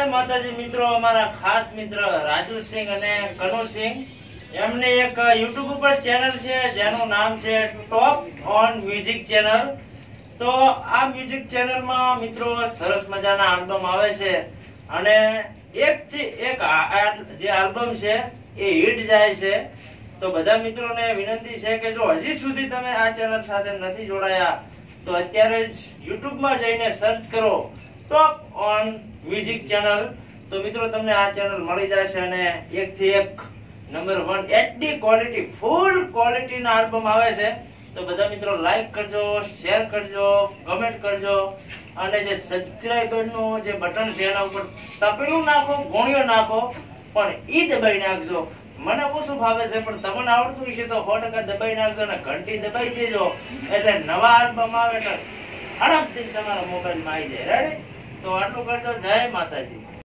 માતાજી મિત્રો, અમારા ખાસ મિત્ર રાજુસિંહ અને કનુસિંહ એમની એક YouTube ઉપર ચેનલ છે જેનું નામ છે ટોપ ઓન મ્યુઝિક ચેનલ। તો આ મ્યુઝિક ચેનલમાં મિત્રો સરસ મજાના આલ્બમ આવે છે અને એક થી એક જે આલ્બમ છે એ હિટ જાય છે। તો બધા મિત્રોને વિનંતી છે કે જો હજી સુધી તમે આ ચેનલ સાથે નથી જોડાયા તો અત્યારે જ YouTube માં જઈને સર્ચ કરો ટોપ ઓન મ્યુઝિક ચેનલ। તો મિત્રો તમને આ ચેનલ મળી જશે અને એક થી એક number 1 HD quality full quality ના આલ્બમ આવે છે। તો બધા મિત્રો લાઈક કરજો, શેર કરજો, કમેન્ટ કરજો અને જે સબસ્ક્રાઇબર નું જે બટન છે એના ઉપર તપેલું નાખો, ગોળીઓ નાખો પણ ઈ દબાઈ નાખજો। મને ઓછું ભાવે છે પણ તમને આવડતું હશે તો 100% દબાઈ નાખજો અને ઘંટી દબાઈ દેજો એટલે નવા આલ્બમ આવે એટલે અડપ દિન તમારા મોબાઈલ માં આવી જાય। રેડી? તો આટલું કરજો। જય માતાજી।